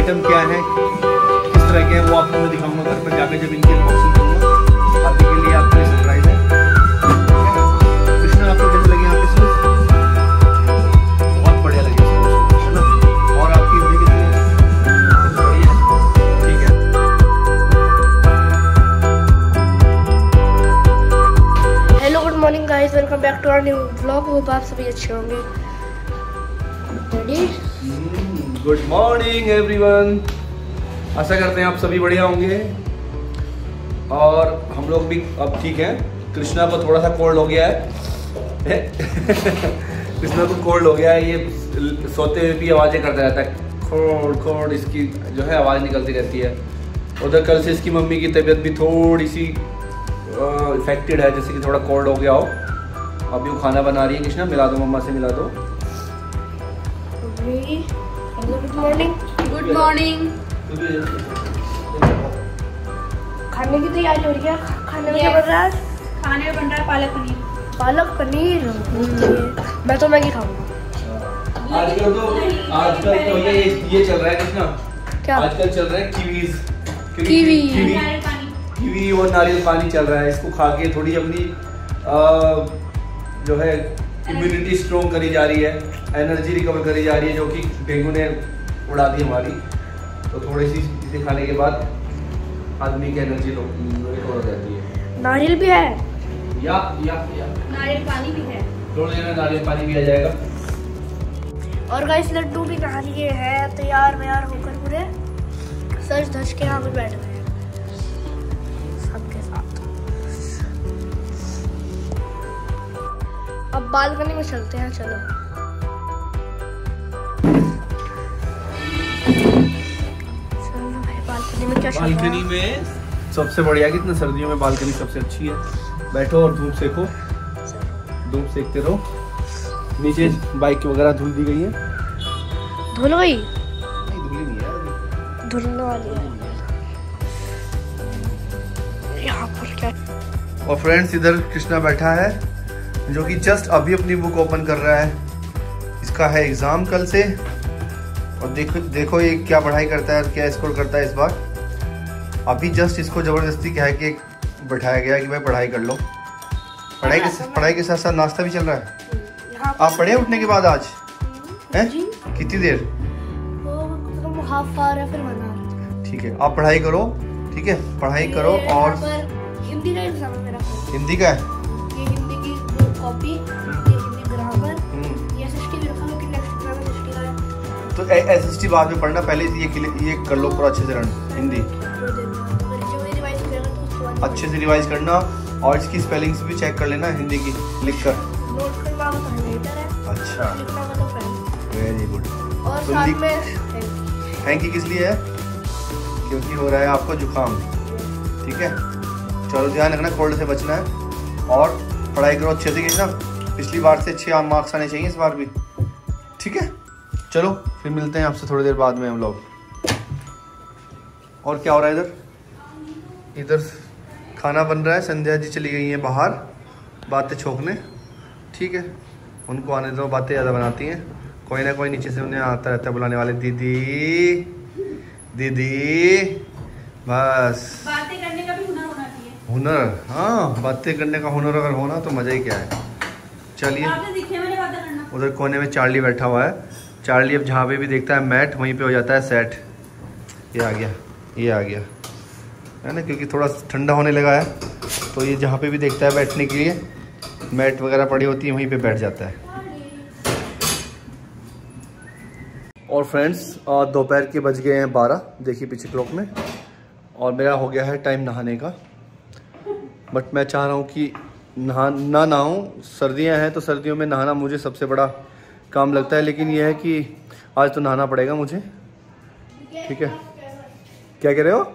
Item क्या है, किस तरह के हैं, वो आपको मैं दिखाऊंगा घर पर जाकर जब इनकी अनबॉक्सिंग करूँगा। अभी के लिए आपके लिए सरप्राइज है। कृष्णा, आपको कैसे लगे यहाँ पे सूज? बहुत बढ़िया लगे है ना। और आपकी वीडियो कितनी बढ़िया, ठीक है। Hello, good morning guys, welcome back to our new vlog. Hope आप सभी अच्छे होंगे। गुड मॉर्निंग एवरीवन, आशा करते हैं आप सभी बढ़िया होंगे और हम लोग भी अब ठीक हैं। कृष्णा को थोड़ा सा कोल्ड हो गया है कृष्णा को कोल्ड हो गया है, ये सोते हुए भी आवाज़ें करता रहता है, खोड़ खोड़ इसकी जो है आवाज़ निकलती रहती है। उधर कल से इसकी मम्मी की तबीयत भी थोड़ी सी इफेक्टेड है, जैसे कि थोड़ा कोल्ड हो गया हो। अभी वो खाना बना रही है। कृष्णा, मिला दो, मम्मा से मिला दो। Good morning. Good morning. खाने की तैयारी हो रही है। खाने में क्या बन रहा है? खाने में बन रहा है पालक पनीर। पालक पनीर। मैं तो मैगी खाऊंगा। आजकल तो ये चल रहा है कृष्णा, क्या आजकल चल रहा है कीवीज, कीवी और नारियल पानी चल रहा है। इसको खा के थोड़ी अपनी जो है इम्यूनिटी स्ट्रॉन्ग करी जा रही है, एनर्जी रिकवर करी जा रही है, जो कि डेंगू ने उड़ा दी हमारी। तो थोड़ी सी इसे खाने के बाद आदमी की एनर्जी रिकवर हो जाती है। नारियल भी है या नारियल पानी भी है। थोड़ी देर में नारियल पानी भी आ जाएगा। और गाइस, लड्डू भी नहा लिए हैं, तैयार व्यार होकर पूरे सज धज के यहाँ पे बैठ गए हैं सबके साथ। अब बालकनी में चलते हैं, चलो। चलो भाई, बालकनी में क्या चल रहा है? बालकनी में सबसे बढ़िया, कितना सर्दियों में बालकनी सबसे अच्छी है। बैठो और धूप सेको, धूप सेकते रहो। नीचे बाइक वगैरह धुल दी गई है। धुल गई? नहीं, धुली नहीं है, धुलने वाली है। यहाँ पर क्या? और फ्रेंड्स, इधर कृष्णा बैठा है जो कि जस्ट अभी अपनी बुक ओपन कर रहा है। इसका है एग्ज़ाम कल से, और देखो ये क्या पढ़ाई करता है और क्या स्कोर करता है इस बार। अभी जस्ट इसको ज़बरदस्ती क्या है कि बैठाया गया कि भाई पढ़ाई कर लो। पढ़ाई के साथ साथ नाश्ता भी चल रहा है। आप पढ़े उठने के बाद आज हैं? कितनी देर? हाफ आवर है, फिर 1 आवर। ठीक है, आप पढ़ाई करो, ठीक है, पढ़ाई करो। और हिंदी का एग्जाम है मेरा। हिंदी का है? ये हिंदी की कॉपी, ये हिंदी ग्रामर, ये एसएसटी भी रखा है कि नेक्स्ट एग्जाम एसएसटी का है। तो एसएसटी बाद में पढ़ना, पहले ये कर लो पूरा अच्छे से रन हिंदी, अच्छे से रिवाइज करना। और इसकी स्पेलिंग्स भी चेक कर लेना हिंदी की लिख कर। नोट करना तो लेटर है, अच्छा, लिखना तो फ्रेंड। Very good. और तुम साथ में हैंकी किस लिए है? क्योंकि हो रहा है आपको जुकाम, ठीक है। चलो ध्यान रखना, कोल्ड से बचना है और पढ़ाई करो अच्छे से। ना पिछली बार से अच्छे मार्क्स आने चाहिए इस बार भी, ठीक है। चलो फिर मिलते हैं आपसे थोड़ी देर बाद में हम लोग। और क्या हो रहा है इधर? इधर खाना बन रहा है। संध्या जी चली गई हैं बाहर बातें छोकने, ठीक है, उनको आने दो, बातें ज़्यादा बनाती हैं। कोई ना कोई नीचे से उन्हें आता रहता है बुलाने वाले, दीदी दीदी। बस बातें करने का भी हुनर होना चाहिए। हुनर, हाँ, बातें करने का हुनर अगर होना तो मज़ा ही क्या है। चलिए, आपने सीखे मैंने बातें करना। उधर कोने में चार्ली बैठा हुआ है। चार्ली अब जहाँ पे भी देखता है मैट, वहीं पे हो जाता है सेट। ये आ गया, ये आ गया, है ना, क्योंकि थोड़ा ठंडा होने लगा है तो ये जहाँ पे भी देखता है बैठने के लिए मैट वगैरह पड़ी होती है, वहीं पे बैठ जाता है। और फ्रेंड्स, दोपहर के बज गए हैं 12, देखिए पीछे क्लॉक में, और मेरा हो गया है टाइम नहाने का। बट मैं चाह रहा हूँ कि ना नहाऊँ। सर्दियाँ हैं तो सर्दियों में नहाना मुझे सबसे बड़ा काम लगता है, लेकिन यह है कि आज तो नहाना पड़ेगा मुझे, ठीक है। क्या कह रहे हो?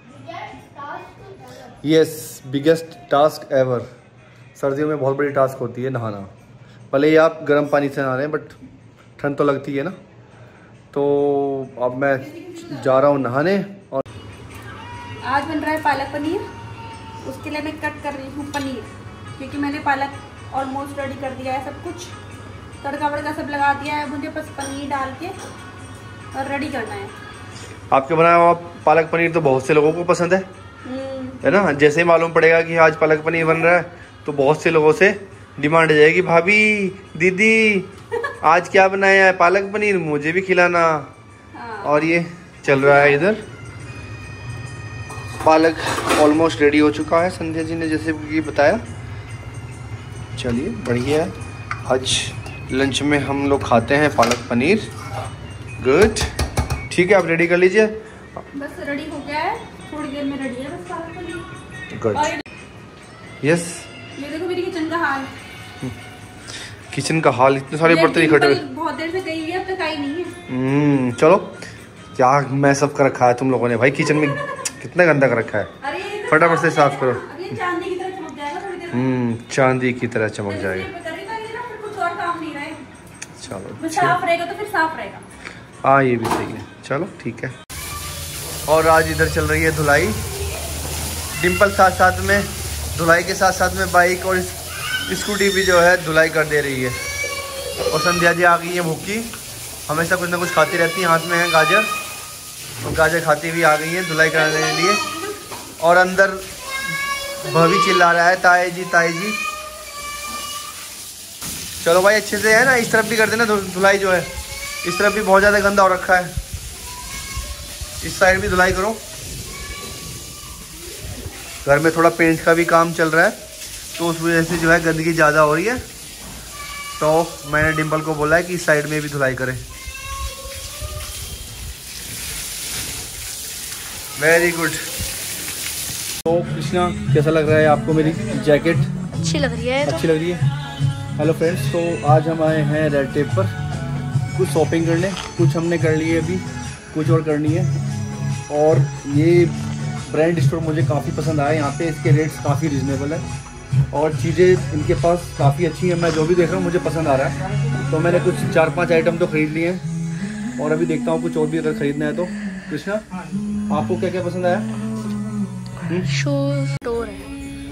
Yes, biggest task ever. सर्दियों में बहुत बड़ी टास्क होती है नहाना। भले ही आप गर्म पानी से नहा रहे हैं, बट ठंड तो लगती है ना। तो अब मैं जा रहा हूँ नहाने। और आज बन रहा है पालक पनीर। उसके लिए मैं कट कर रही हूँ पनीर, क्योंकि मैंने पालक ऑलमोस्ट रेडी कर दिया है, सब कुछ तड़का वड़का सब लगा दिया है। मुझे बस पनीर डाल के और रेडी करना है। आपके बनाया हुआ पालक पनीर तो बहुत से लोगों को पसंद है ना। जैसे ही मालूम पड़ेगा कि आज पालक पनीर बन रहा है तो बहुत से लोगों से डिमांड आ जाएगी, भाभी दीदी आज क्या बनाया है, पालक पनीर, मुझे भी खिलाना। और ये चल रहा है इधर, पालक ऑलमोस्ट रेडी हो चुका है, संध्या जी ने जैसे कि बताया। चलिए बढ़िया है, आज लंच में हम लोग खाते हैं पालक पनीर। गुड, ठीक है आप रेडी कर लीजिए। बस रेडी हो गया है, थोड़ी देर में रेडी है बस पालक पनीर। Good, yes. ये देखो मेरी किचन का हाल। किचन का हाल, इतने सारे बर्तन इकट्ठे हुए, बहुत देर से गई हुई है, अब तक आई नहीं है। चलो क्या मैस अप कर रखा है तुम लोगों ने भाई, किचन में कितना गंदा कर रखा है, फटाफट से साफ करो। चांदी की तरह चमक जाएगा थोड़ी देर में। चांदी की तरह चमक जाएगा। कुछ और काम नहीं रहे, चलो साफ रहेगा तो फिर साफ रहेगा। हाँ ये भी सही है, चलो ठीक है। और आज इधर चल रही है धुलाई, डिम्पल साथ साथ में धुलाई के साथ साथ में बाइक और स्कूटी भी जो है धुलाई कर दे रही है। और संध्या जी आ गई है भूखी, हमेशा कुछ ना कुछ खाती रहती है, हाथ में है गाजर, और गाजर खाती हुई आ गई है धुलाई कराने के लिए। और अंदर भवी चिल्ला रहा है, ताई जी ताई जी। चलो भाई अच्छे से है ना, इस तरफ भी कर देना धुलाई जो है, इस तरफ भी बहुत ज़्यादा गंदा हो रखा है, इस साइड भी धुलाई करो। घर में थोड़ा पेंट का भी काम चल रहा है तो उस वजह से जो है गंदगी ज़्यादा हो रही है, तो मैंने डिम्पल को बोला है कि इस साइड में भी धुलाई करें। Very good. तो कृष्णा कैसा लग रहा है आपको मेरी जैकेट? अच्छी लग रही है, अच्छी लग रही है। हेलो फ्रेंड्स, तो आज हम आए हैं रेड टेप पर कुछ शॉपिंग करने, कुछ हमने कर ली है, अभी कुछ और करनी है। और ये ब्रांड स्टोर मुझे काफ़ी पसंद आया, यहाँ पे इसके रेट्स काफ़ी रिजनेबल है और चीज़ें इनके पास काफ़ी अच्छी हैं। मैं जो भी देख रहा हूँ मुझे पसंद आ रहा है, तो मैंने कुछ 4-5 आइटम तो ख़रीद लिए हैं और अभी देखता हूँ कुछ और भी अगर ख़रीदना है तो। कृष्णा आपको क्या क्या पसंद आया? शूज स्टोर है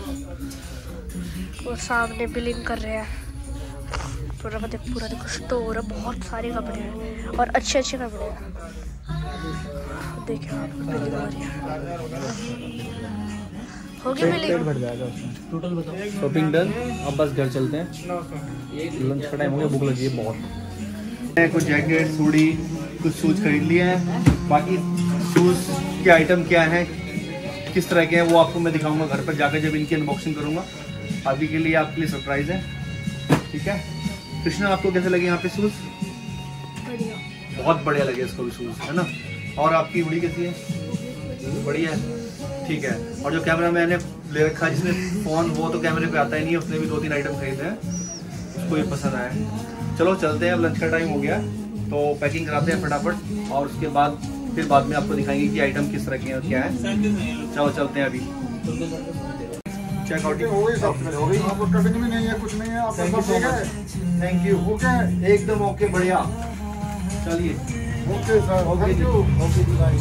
और सामने बिलिंग कर रहे हैं, पूरा देखो स्टोर है, बहुत सारे कपड़े हैं और अच्छे अच्छे कपड़े हैं। देखिए आप बिलिंग हो रही है, होगी बिलिंग। भर जाएगा उसमें। टोटल बताओ। शॉपिंग डन, अब बस घर चलते हैं, लंच का टाइम हो गया, भूख लगी है बहुत। कुछ जैकेट, सूड़ी, कुछ शूज़ खरीद लिए हैं। बाकी शूज़ के आइटम क्या हैं, किस तरह के हैं, वो आपको मैं दिखाऊंगा घर पर जाकर जब इनकी अनबॉक्सिंग करूंगा। अभी के लिए आपके लिए सरप्राइज़ है, ठीक है। कृष्णा आपको कैसे लगे यहाँ पे शूज़? बढ़िया, बहुत बढ़िया लगे इसको भी शूज़, है ना। और आपकी उड़ी कैसी है? बढ़िया है, ठीक है। और जो कैमरा मैंने ले रखा है जिसमें फ़ोन, वो तो कैमरे पे आता ही नहीं है, उसने भी 2-3 आइटम खरीदे हैं, उसको ये पसंद आया। चलो चलते हैं, अब लंच का टाइम हो गया तो पैकिंग कराते हैं फटाफट और उसके बाद फिर बाद में आपको दिखाएंगे कि आइटम किस तरह के हैं और क्या है। चलो चलते हैं अभी। चेकआउट हो गई, कटिंग भी नहीं है, कुछ नहीं है, आपका सब ठीक है। थैंक यू, ओके एकदम ओके, बढ़िया। चलिए ओके सर, ओके जी, ओके जी भाई।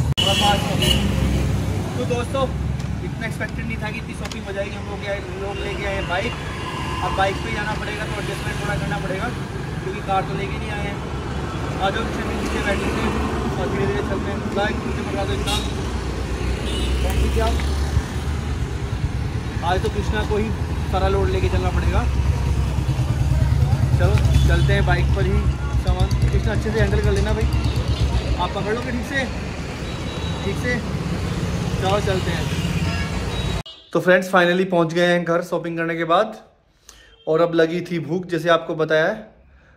तो दोस्तों इतना एक्सपेक्टेड नहीं था कि इतनी शॉपिंग हो जाएगी। हम लोग लेके आए बाइक, अब बाइक पे जाना पड़ेगा तो एडजस्टमेंट थोड़ा करना पड़ेगा क्योंकि कार तो लेके नहीं आए हैं। आज हम नीचे बैठे थे और धीरे धीरे चलते हैं। बाइक मुझे पकड़ा दो इतना, क्या आज तो कृष्णा को ही सारा लोड लेके चलना पड़ेगा। चलो चलते हैं बाइक पर ही सामान। कृष्णा अच्छे से हैंडल कर लेना भाई, आप पकड़ लोगे ठीक से, ठीक से। चलो चलते हैं। तो फ्रेंड्स फाइनली पहुंच गए हैं घर शॉपिंग करने के बाद और अब लगी थी भूख जैसे आपको बताया है।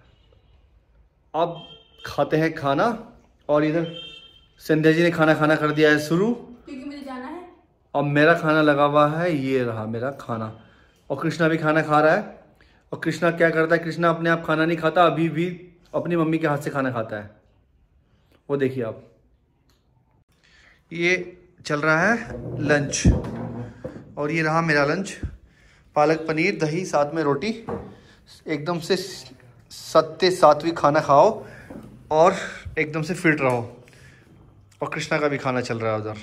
अब खाते हैं खाना और इधर संध्या जी ने खाना कर दिया है शुरू क्योंकि मुझे जाना है। अब मेरा खाना लगा हुआ है, ये रहा मेरा खाना। और कृष्णा भी खाना खा रहा है। और कृष्णा क्या करता है, कृष्णा अपने आप खाना नहीं खाता, अभी भी अपनी मम्मी के हाथ से खाना खाता है। वो देखिए आप, ये चल रहा है लंच और ये रहा मेरा लंच। पालक पनीर, दही, साथ में रोटी। एकदम से 7वीं खाना खाओ और एकदम से फिट रहो। और कृष्णा का भी खाना चल रहा है उधर।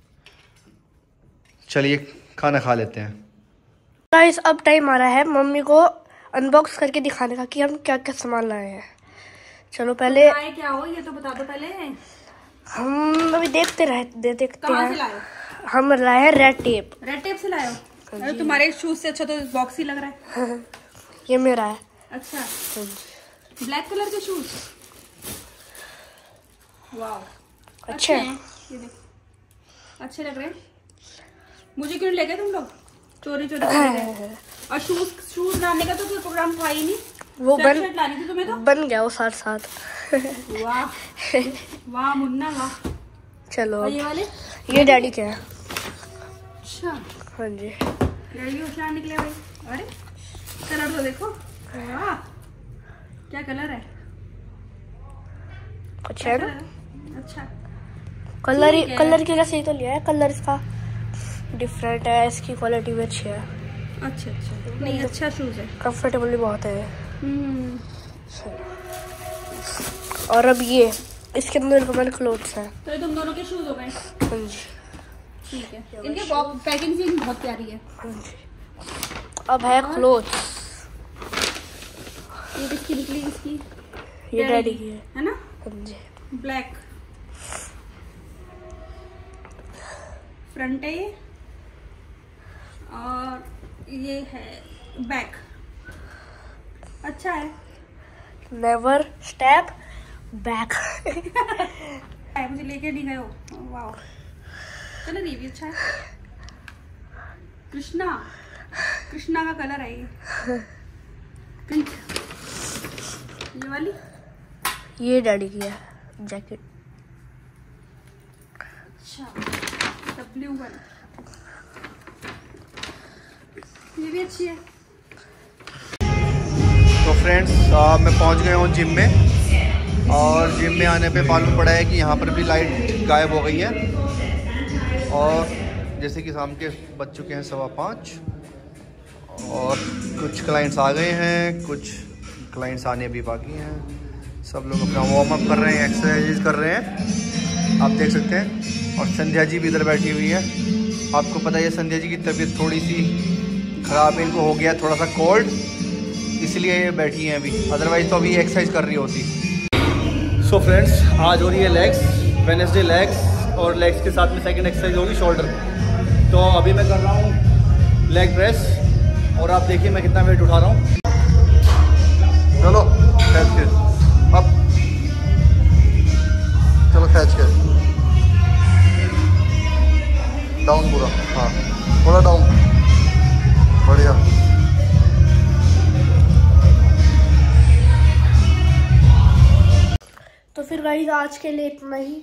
चलिए खाना खा लेते हैं। गाइस अब टाइम आ रहा है मम्मी को अनबॉक्स करके दिखाने का कि हम क्या क्या सामान लाए हैं। चलो पहले क्या हो ये तो बता दो पहले। हम अभी देखते कहाँ से हैं। लाए? हम लाए हैं रेड टेप। रेड टेप से लाए हो? अरे तुम्हारे शूज से अच्छा तो बॉक्स ही लग रहा है। ये मेरा है। अच्छा, ब्लैक कलर के शूज, वाह अच्छे हैं ये देख, अच्छे लग रहे हैं। मुझे क्यों ले गए तुम लोग? चोरी चोरी कर रहे। और शूज लाने का तो कोई प्रोग्राम था ही नहीं। वो शर्ट लानी थी तुम्हें तो। बन गया वो साथ। वाह वाह मुन्ना वाह। चलो और ये वाले? ये डैडी के हैं। अच्छा, हाँ जी, डैडी होशियार निकले भाई। अरे कलर तो देखो, वाह क्या कलर है। अच्छा है ना? अच्छा, कलर की जैसे ही तो लिया है। कलर इसका डिफरेंट है, इसकी क्वालिटी भी अच्छी है। अच्छा नहीं अच्छा शूज है, कंफर्टेबल भी बहुत है। और अब ये इसके अंदर रिकमेंड क्लोथ्स हैं। तो ये तुम दोनों के शूज हो गए। हाँ जी, ठीक है, इनके पैकिंग से बहुत प्यारी है। हाँ जी। अब है क्लोथ्स। ये किसकी निकली? इसकी ये डैडी की है ना? हाँ जी। ब्लैक फ्रंट है ये, और ये है बैक। अच्छा है। Never step back. मुझे लेके नहीं गए हो। वाह, कलर ये भी अच्छा है। कृष्णा का कलर है ये। पिंक, ये वाली ये डैडी की है जैकेट। अच्छा, ब्लू वाली ये भी अच्छी है। तो फ्रेंड्स मैं पहुंच गया हूं जिम में, और जिम में आने पे मालूम पड़ा है कि यहाँ पर भी लाइट गायब हो गई है। और जैसे कि शाम के बज चुके हैं 5:15, और कुछ क्लाइंट्स आ गए हैं, कुछ क्लाइंट्स आने भी बाकी हैं। सब लोग अपना वार्म अप कर रहे हैं, एक्सरसाइज कर रहे हैं, आप देख सकते हैं। और संध्या जी भी इधर बैठी हुई है। आपको पता है संध्या जी की तबीयत थोड़ी सी ख़राब है, इनको हो गया थोड़ा सा कोल्ड, इसलिए ये बैठी हैं अभी, अदरवाइज़ तो अभी एक्सरसाइज कर रही होती। सो फ्रेंड्स, आज हो रही है लेग्स, वेडनेसडे लेग्स, और लेग्स के साथ में सेकंड एक्सरसाइज होगी शोल्डर। तो अभी मैं कर रहा हूँ लेग प्रेस, और आप देखिए मैं कितना वेट उठा रहा हूँ। चलो खींच के, अब चलो खींच के डाउन पूरा, हाँ थोड़ा डाउन, बढ़िया। तो फिर गाइस आज के लिए इतना ही।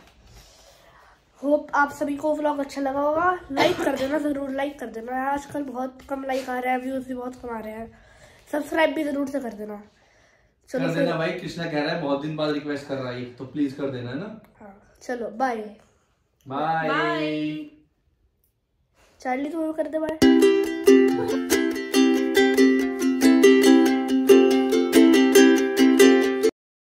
होप आप सभी को व्लॉग अच्छा लगा होगा। लाइक कर देना, ज़रूर लाइक कर देना। आजकल बहुत कम लाइक आ रहे हैं, व्यूज़ भी बहुत कम आ रहे हैं। सब्सक्राइब भी ज़रूर से कर देना। चलो कर देना भाई, कृष्णा कह रहा है, बहुत दिन बाद रिक्वेस्ट कर रहा है, तो प्लीज कर देना है ना। हाँ चलो बाय बाय। चार्ली तो कर दे बाय।